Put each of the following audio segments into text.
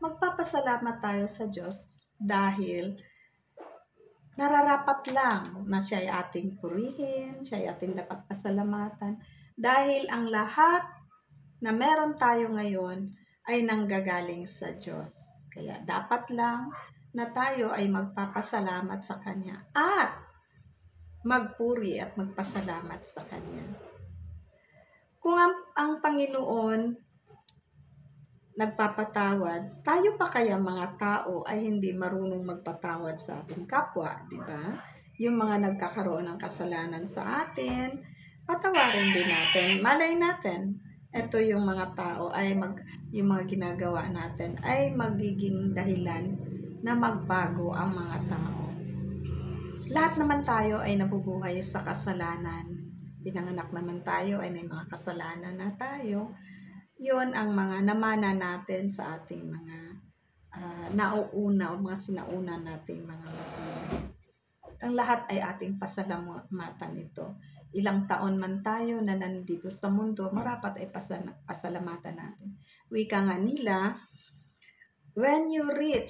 magpapasalamat tayo sa Diyos dahil nararapat lang na siya ay ating purihin, siya ay ating dapat pasalamatan. Dahil ang lahat na meron tayo ngayon ay nanggagaling sa Diyos. Kaya dapat lang na tayo ay magpapasalamat sa Kanya at magpuri at magpasalamat sa Kanya. Kung ang Panginoon nagpapatawad, tayo pa kaya mga tao ay hindi marunong magpatawad sa ating kapwa, di ba? Yung mga nagkakaroon ng kasalanan sa atin, patawarin din natin. Malay natin, ito yung mga tao ay yung mga ginagawa natin ay magiging dahilan na magbago ang mga tao. Lahat naman tayo ay nabubuhay sa kasalanan. Pinanganak naman tayo ay may mga kasalanan na tayo. Yun ang mga namana natin sa ating mga nauuna o mga sinauna nating mga magulang. Ang lahat ay ating pasalamatan ito. Ilang taon man tayo na nandito sa mundo, marapat ay pasalamatan natin. Wika nga nila, when you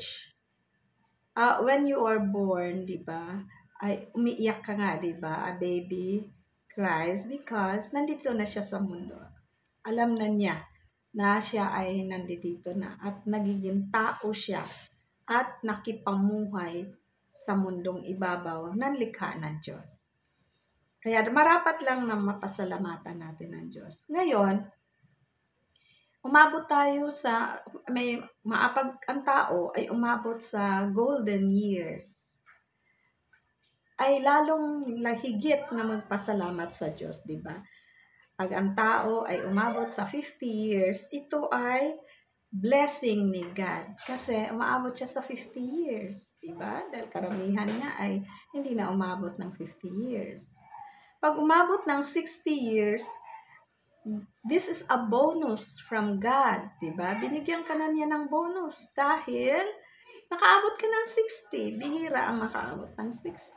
are born, di ba, ay umiiyak ka nga, di ba? A baby cries because nandito na siya sa mundo. Alam na niya na siya ay nandito na at nagiging tao siya at nakipamuhay sa mundong ibabaw ng likha ng Diyos. Kaya marapat lang na mapasalamatan natin ng Diyos. Ngayon, umabot tayo sa, ang tao ay umabot sa golden years. Ay lalong lahigit na magpasalamat sa Diyos, di ba? Pag ang tao ay umabot sa 50 years, ito ay blessing ni God. Kasi umaabot siya sa 50 years. Diba? Dahil karamihan niya ay hindi na umabot ng 50 years. Pag umabot ng 60 years, this is a bonus from God. Diba? Binigyan ka na niya ng bonus dahil nakaabot ka ng 60. Bihira ang makaabot ng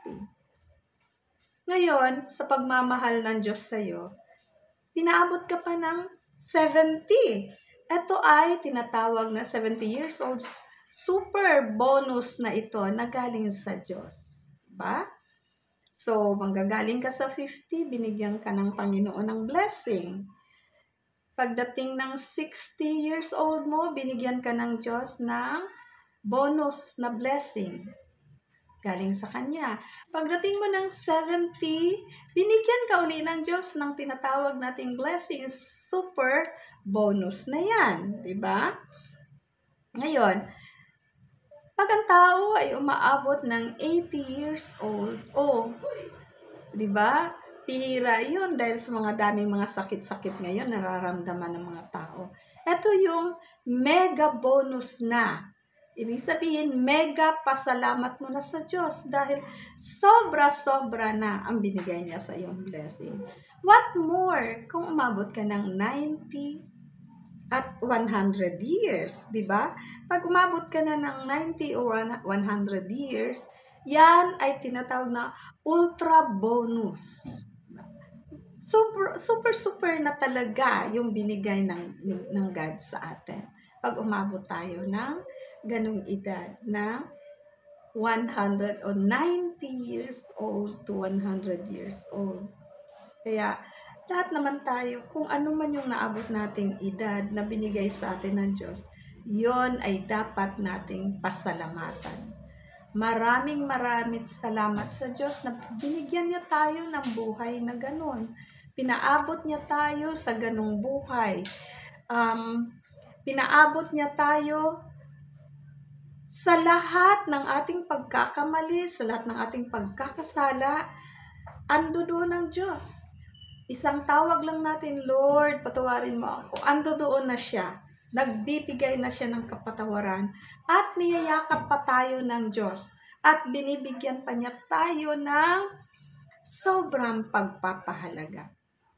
60. Ngayon, sa pagmamahal ng Diyos sa'yo, pinaabot ka pa ng 70. Ito ay tinatawag na 70 years old. Super bonus na ito na galing sa Diyos. Diba? So, manggagaling ka sa 50, binigyan ka ng Panginoon ng blessing. Pagdating ng 60 years old mo, binigyan ka ng Diyos ng bonus na blessing. Galing sa Kanya. Pagdating mo ng 70, binigyan ka uli ng Diyos ng tinatawag nating blessing. Super bonus na yan. Diba? Ngayon, pag ang tao ay umaabot ng 80 years old, diba? Pihira yun dahil sa mga daming mga sakit-sakit ngayon nararamdaman ng mga tao. Ito yung mega bonus na. Ibig sabihin, mega pasalamat mo na sa Diyos dahil sobra-sobra na ang binigay niya sa iyong blessing. What more kung umabot ka ng 90 at 100 years, di ba? Pag umabot ka na ng 90 or 100 years, yan ay tinatawag na ultra bonus. Super na talaga yung binigay ng God sa atin. Pag umabot tayo ng ganung edad na 100 o 90 years old to 100 years old. Kaya lahat naman tayo, kung ano man yung naabot nating edad na binigay sa atin ng Diyos, yon ay dapat nating pasalamatan. Maraming salamat sa Diyos na binigyan niya tayo ng buhay na ganon. Pinaabot niya tayo sa ganung buhay. Pinaabot niya tayo sa lahat ng ating pagkakamali, sa lahat ng ating pagkakasala, ando doon ang Diyos. Isang tawag lang natin, Lord, patawarin mo ako. Ando doon na siya. Nagbibigay na siya ng kapatawaran at niyayakap pa tayo ng Diyos at binibigyan pa niya tayo ng sobrang pagpapahalaga.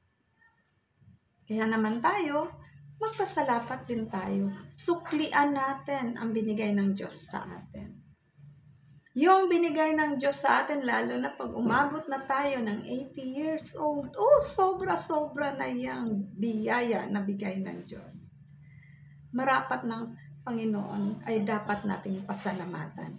Kaya naman tayo, magpasalamat din tayo. Suklian natin ang binigay ng Diyos sa atin. Yung binigay ng Diyos sa atin, lalo na pag umabot na tayo ng 80 years old, sobra-sobra na yung biyaya na bigay ng Diyos. Marapat nang Panginoon ay dapat nating pasalamatan.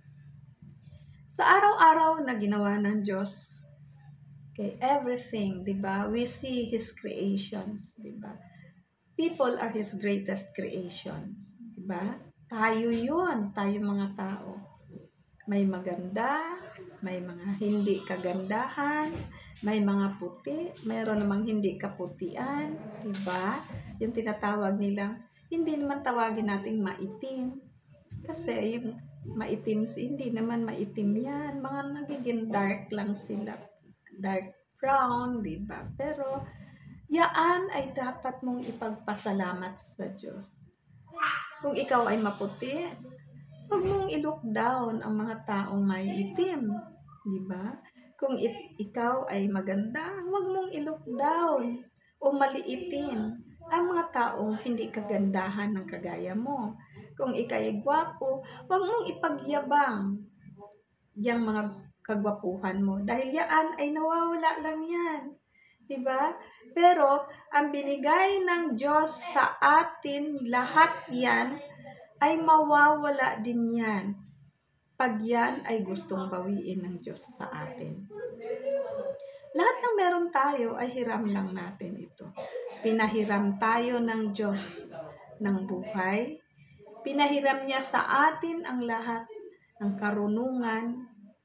Sa araw-araw na ginawa ng Diyos, okay, everything, di ba? We see His creations, di ba? People are His greatest creations, di ba? Tayo yun, tayo mga tao. May maganda, may mga hindi kagandahan, may mga puti, mayroon namang hindi kaputian, di ba? Yung tinatawag nilang, hindi naman tawagin nating maitim. Kasi yung maitim, hindi naman maitim yan. Mga nagiging dark lang sila. Dark brown, di ba? Pero, yaan ay dapat mong ipagpasalamat sa Diyos. Kung ikaw ay maputi, huwag mong i-look down ang mga taong may itim. Di ba? Kung ikaw ay maganda, huwag mong i-look down o maliitin ang mga taong hindi kagandahan ng kagaya mo. Kung ikaw ay gwapo, huwag mong ipagyabang yung mga kagwapuhan mo. Dahil yan ay nawawala lang yan. Diba? Pero, ang binigay ng Diyos sa atin, lahat yan, ay mawawala din yan. Pag yan ay gustong bawiin ng Diyos sa atin. Lahat ng meron tayo ay hiram lang natin ito. Pinahiram tayo ng Diyos ng buhay. Pinahiram niya sa atin ang lahat ng karunungan,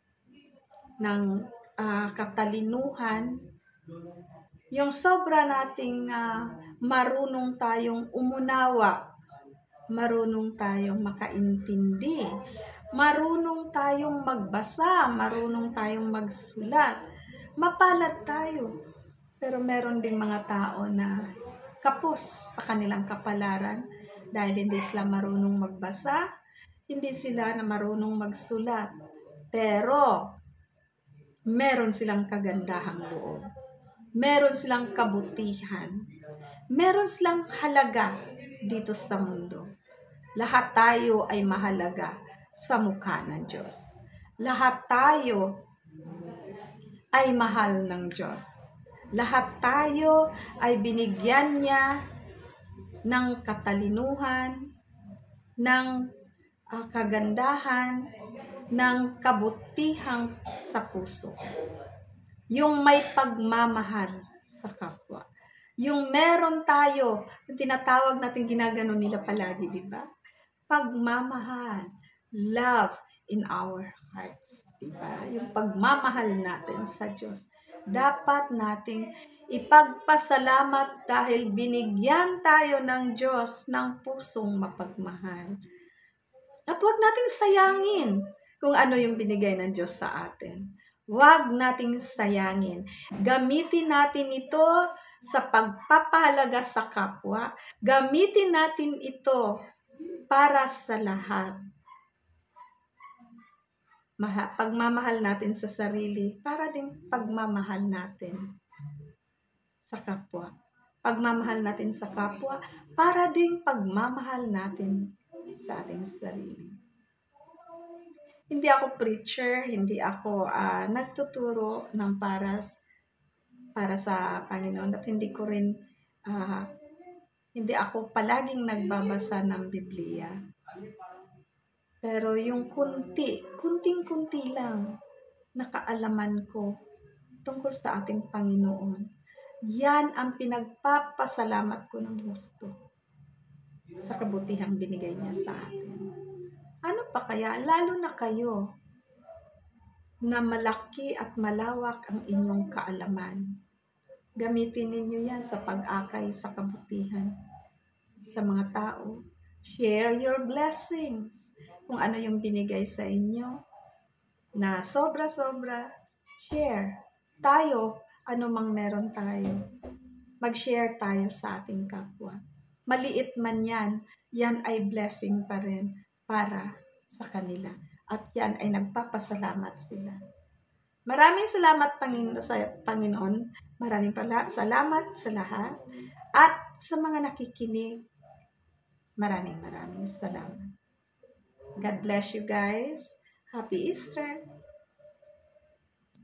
ng katalinuhan, yung sobra nating marunong tayong umunawa, marunong tayong makaintindi, marunong tayong magbasa, marunong tayong magsulat, mapalad tayo. Pero meron ding mga tao na kapos sa kanilang kapalaran dahil hindi sila marunong magbasa, hindi sila na marunong magsulat. Pero meron silang kagandahang loob. Meron silang kabutihan. Meron silang halaga dito sa mundo. Lahat tayo ay mahalaga sa mukha ng Diyos. Lahat tayo ay mahal ng Diyos. Lahat tayo ay binigyan niya ng katalinuhan, ng kagandahan, ng kabutihang sa puso. Yung may pagmamahal sa kapwa. Yung meron tayo, yung tinatawag natin, ginagano nila palagi, di ba? Pagmamahal, love in our hearts, di ba? Yung pagmamahal natin sa Diyos. Dapat nating ipagpasalamat dahil binigyan tayo ng Diyos ng pusong mapagmahal. At huwag nating sayangin kung ano yung binigay ng Diyos sa atin. Huwag nating sayangin. Gamitin natin ito sa pagpapahalaga sa kapwa. Gamitin natin ito para sa lahat. Pagmamahal natin sa sarili, para ding pagmamahal natin sa kapwa. Pagmamahal natin sa kapwa, para ding pagmamahal natin sa ating sarili. Hindi ako preacher, hindi ako nagtuturo ng para sa Panginoon, at hindi ko rin hindi ako palaging nagbabasa ng Biblia. Pero yung kunting-kunti lang na kaalaman ko tungkol sa ating Panginoon, yan ang pinagpapasalamat ko ng gusto sa kabutihang binigay niya sa atin. Ano pa kaya, lalo na kayo, na malaki at malawak ang inyong kaalaman. Gamitin ninyo yan sa pag-akay sa kabutihan sa mga tao. Share your blessings. Kung ano yung binigay sa inyo, na sobra-sobra, share. Tayo, ano mang meron tayo, mag-share tayo sa ating kapwa. Maliit man yan ay blessing pa rin para sa kanila. At yan ay nagpapasalamat sila. Maraming salamat sa Panginoon. Maraming salamat sa lahat. At sa mga nakikinig, maraming salamat. God bless you guys. Happy Easter.